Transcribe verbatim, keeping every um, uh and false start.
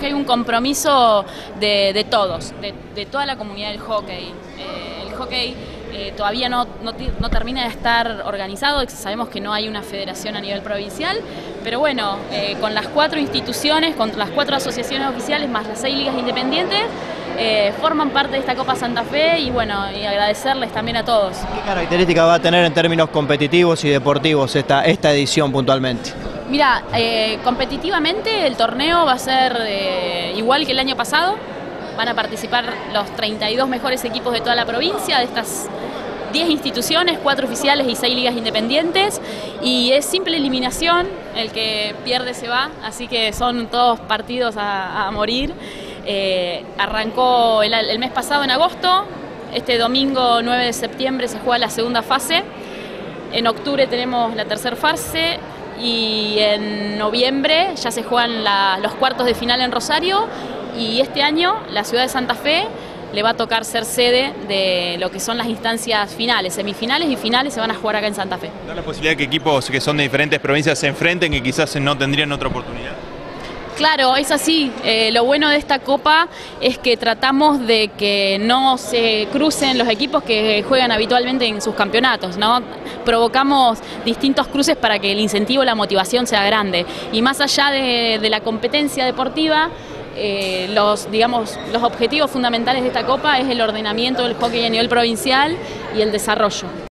que hay un compromiso de, de todos, de, de toda la comunidad del hockey. Eh, el hockey eh, todavía no, no, no termina de estar organizado, sabemos que no hay una federación a nivel provincial, pero bueno, eh, con las cuatro instituciones, con las cuatro asociaciones oficiales, más las seis ligas independientes, eh, forman parte de esta Copa Santa Fe y bueno, y agradecerles también a todos. ¿Qué características va a tener en términos competitivos y deportivos esta, esta edición puntualmente? Mira, eh, competitivamente el torneo va a ser eh, igual que el año pasado. Van a participar los treinta y dos mejores equipos de toda la provincia, de estas diez instituciones, cuatro oficiales y seis ligas independientes. Y es simple eliminación, el que pierde se va, así que son todos partidos a, a morir. Eh, arrancó el, el mes pasado en agosto, este domingo nueve de septiembre se juega la segunda fase. En octubre tenemos la tercera fase. Y en noviembre ya se juegan la, los cuartos de final en Rosario y este año la ciudad de Santa Fe le va a tocar ser sede de lo que son las instancias finales, semifinales y finales se van a jugar acá en Santa Fe. ¿Da la posibilidad que equipos que son de diferentes provincias se enfrenten y quizás no tendrían otra oportunidad? Claro, es así. Eh, lo bueno de esta Copa es que tratamos de que no se crucen los equipos que juegan habitualmente en sus campeonatos, ¿no? Provocamos distintos cruces para que el incentivo, la motivación sea grande. Y más allá de, de la competencia deportiva, eh, los, digamos, los objetivos fundamentales de esta Copa es el ordenamiento del hockey a nivel provincial y el desarrollo.